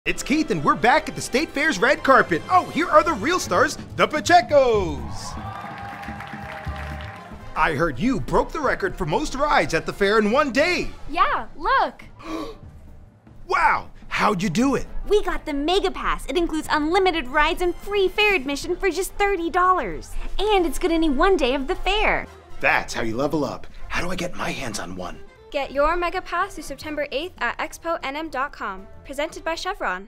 It's Keith, and we're back at the State Fair's red carpet. Oh, here are the real stars, the Pachecos. I heard you broke the record for most rides at the fair in one day. Yeah, look. Wow, how'd you do it? We got the Mega Pass. It includes unlimited rides and free fair admission for just $30. And it's good any one day of the fair. That's how you level up. How do I get my hands on one? Get your Mega Pass through September 8th at exponm.com. Presented by Chevron.